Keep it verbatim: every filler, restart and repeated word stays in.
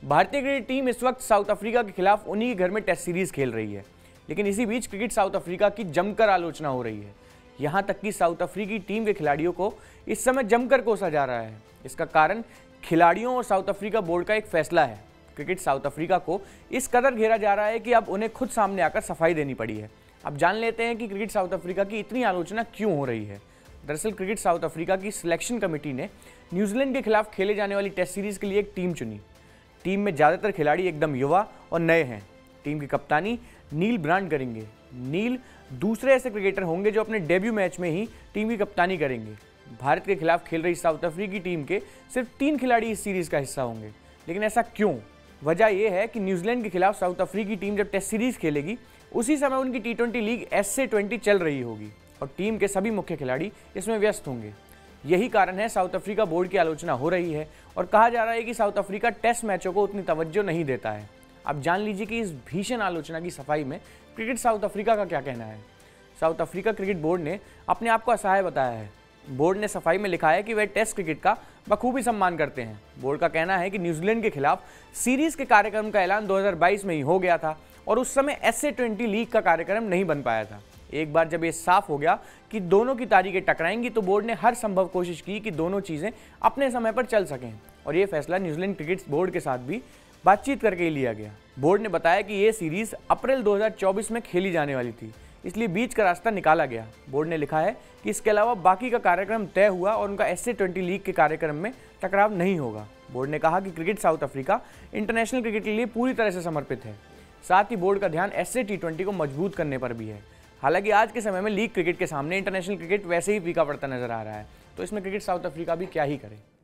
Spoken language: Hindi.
भारतीय क्रिकेट टीम इस वक्त साउथ अफ्रीका के खिलाफ उन्हीं के घर में टेस्ट सीरीज खेल रही है, लेकिन इसी बीच क्रिकेट साउथ अफ्रीका की जमकर आलोचना हो रही है। यहां तक कि साउथ अफ्रीकी टीम के खिलाड़ियों को इस समय जमकर कोसा जा रहा है। इसका कारण खिलाड़ियों और साउथ अफ्रीका बोर्ड का एक फैसला है। क्रिकेट साउथ अफ्रीका को इस कदर घेरा जा रहा है कि अब उन्हें खुद सामने आकर सफाई देनी पड़ी है। अब जान लेते हैं कि क्रिकेट साउथ अफ्रीका की इतनी आलोचना क्यों हो रही है। दरअसल क्रिकेट साउथ अफ्रीका की सिलेक्शन कमेटी ने न्यूजीलैंड के खिलाफ खेले जाने वाली टेस्ट सीरीज के लिए एक टीम चुनी। टीम में ज़्यादातर खिलाड़ी एकदम युवा और नए हैं। टीम की कप्तानी नील ब्रांड करेंगे। नील दूसरे ऐसे क्रिकेटर होंगे जो अपने डेब्यू मैच में ही टीम की कप्तानी करेंगे। भारत के खिलाफ खेल रही साउथ अफ्रीकी टीम के सिर्फ तीन खिलाड़ी इस सीरीज का हिस्सा होंगे। लेकिन ऐसा क्यों? वजह यह है कि न्यूजीलैंड के खिलाफ साउथ अफ्रीकी टीम जब टेस्ट सीरीज खेलेगी उसी समय उनकी T twenty league S A twenty चल रही होगी और टीम के सभी मुख्य खिलाड़ी इसमें व्यस्त होंगे। यही कारण है साउथ अफ्रीका बोर्ड की आलोचना हो रही है और कहा जा रहा है कि साउथ अफ्रीका टेस्ट मैचों को उतनी तवज्जो नहीं देता है। अब जान लीजिए कि इस भीषण आलोचना की सफाई में क्रिकेट साउथ अफ्रीका का क्या कहना है। साउथ अफ्रीका क्रिकेट बोर्ड ने अपने आप को असहाय बताया है। बोर्ड ने सफाई में लिखा है कि वे टेस्ट क्रिकेट का बखूबी सम्मान करते हैं। बोर्ड का कहना है कि न्यूजीलैंड के खिलाफ सीरीज के कार्यक्रम का ऐलान दो हज़ार बाईस में ही हो गया था और उस समय एस ए ट्वेंटी लीग का कार्यक्रम नहीं बन पाया था। एक बार जब ये साफ हो गया कि दोनों की तारीखें टकराएंगी तो बोर्ड ने हर संभव कोशिश की कि दोनों चीज़ें अपने समय पर चल सकें और ये फैसला न्यूजीलैंड क्रिकेट बोर्ड के साथ भी बातचीत करके ही लिया गया। बोर्ड ने बताया कि ये सीरीज अप्रैल दो हज़ार चौबीस में खेली जाने वाली थी, इसलिए बीच का रास्ता निकाला गया। बोर्ड ने लिखा है कि इसके अलावा बाकी का कार्यक्रम तय हुआ और उनका एस ए ट्वेंटी लीग के कार्यक्रम में टकराव नहीं होगा। बोर्ड ने कहा कि cricket South Africa international cricket के लिए पूरी तरह से समर्पित है। साथ ही बोर्ड का ध्यान एस ए टी ट्वेंटी को मजबूत करने पर भी है। हालांकि आज के समय में लीग क्रिकेट के सामने इंटरनेशनल क्रिकेट वैसे ही फीका पड़ता नजर आ रहा है, तो इसमें क्रिकेट साउथ अफ्रीका भी क्या ही करे।